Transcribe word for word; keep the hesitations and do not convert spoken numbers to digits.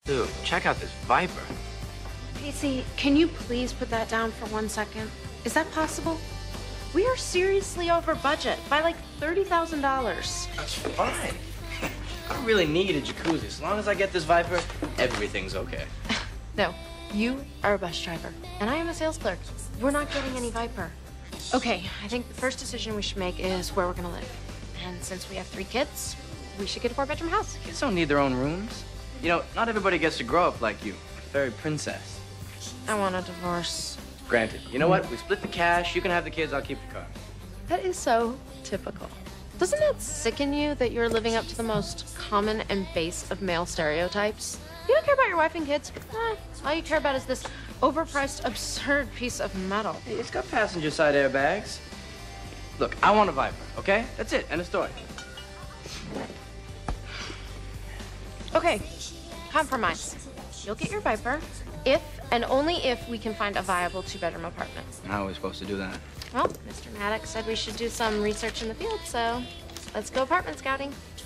Dude, check out this Viper. Pacey, can you please put that down for one second? Is that possible? We are seriously over budget by like thirty thousand dollars. That's fine. I don't really need a jacuzzi. As long as I get this Viper, everything's okay. No, you are a bus driver, and I am a sales clerk. We're not getting any Viper. Okay, I think the first decision we should make is where we're gonna live. And since we have three kids, we should get a four-bedroom house. Kids don't need their own rooms. You know, not everybody gets to grow up like you. Fairy princess. I want a divorce. Granted. You know what? We split the cash. You can have the kids. I'll keep the car. That is so typical. Doesn't that sicken you that you're living up to the most common and base of male stereotypes? You don't care about your wife and kids. Eh, all you care about is this overpriced, absurd piece of metal. Hey, it's got passenger side airbags. Look, I want a Viper, okay? That's it. End of story. Okay, compromise. You'll get your Viper if and only if we can find a viable two-bedroom apartment. How are we supposed to do that? Well, Mister Maddox said we should do some research in the field, so let's go apartment scouting.